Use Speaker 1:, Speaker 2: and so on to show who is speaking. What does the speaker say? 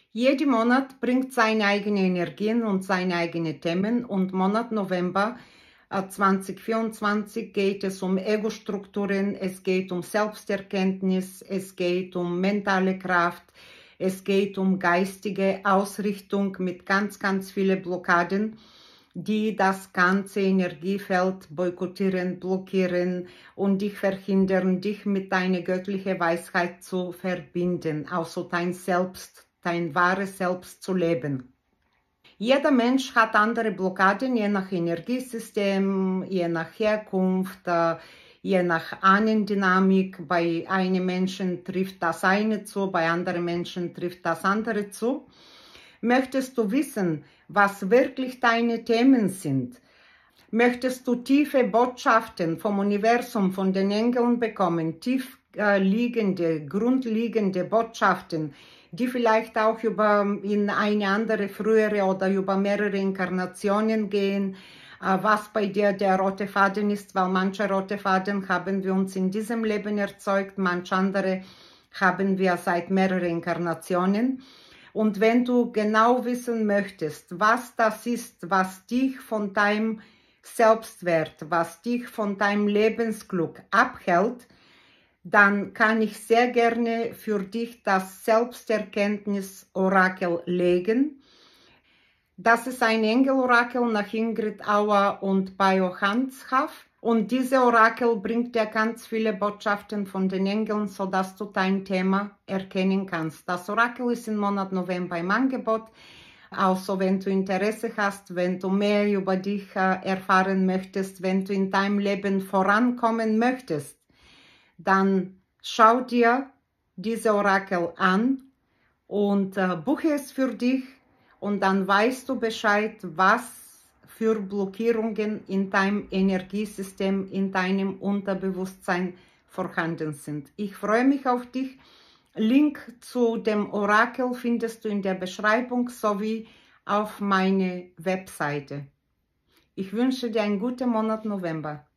Speaker 1: Jeder Monat bringt seine eigenen Energien und seine eigenen Themen und Monat November 2024 geht es um Ego-Strukturen, es geht um Selbsterkenntnis, es geht um mentale Kraft, es geht um geistige Ausrichtung mit ganz, ganz vielen Blockaden, die das ganze Energiefeld boykottieren, blockieren und dich verhindern, dich mit deiner göttlichen Weisheit zu verbinden, also dein Selbst, dein wahres Selbst zu leben. Jeder Mensch hat andere Blockaden, je nach Energiesystem, je nach Herkunft, je nach Ahnendynamik. Bei einem Menschen trifft das eine zu, bei anderen Menschen trifft das andere zu. Möchtest du wissen, was wirklich deine Themen sind? Möchtest du tiefe Botschaften vom Universum, von den Engeln bekommen, tief liegende, grundlegende Botschaften, die vielleicht auch in eine andere frühere oder über mehrere Inkarnationen gehen, was bei dir der rote Faden ist, weil manche rote Faden haben wir uns in diesem Leben erzeugt, manche andere haben wir seit mehreren Inkarnationen. Und wenn du genau wissen möchtest, was das ist, was dich von deinem Selbstwert, was dich von deinem Lebensglück abhält, dann kann ich sehr gerne für dich das Selbsterkenntnis-Orakel legen. Das ist ein Engelorakel nach Ingrid Auer und Bayo Hanshaff. Und diese Orakel bringt dir ganz viele Botschaften von den Engeln, sodass du dein Thema erkennen kannst. Das Orakel ist im Monat November im Angebot. Also wenn du Interesse hast, wenn du mehr über dich erfahren möchtest, wenn du in deinem Leben vorankommen möchtest, dann schau dir diese Orakel an und buche es für dich und dann weißt du Bescheid, was für Blockierungen in deinem Energiesystem, in deinem Unterbewusstsein vorhanden sind. Ich freue mich auf dich. Link zu dem Orakel findest du in der Beschreibung sowie auf meine Webseite. Ich wünsche dir einen guten Monat November.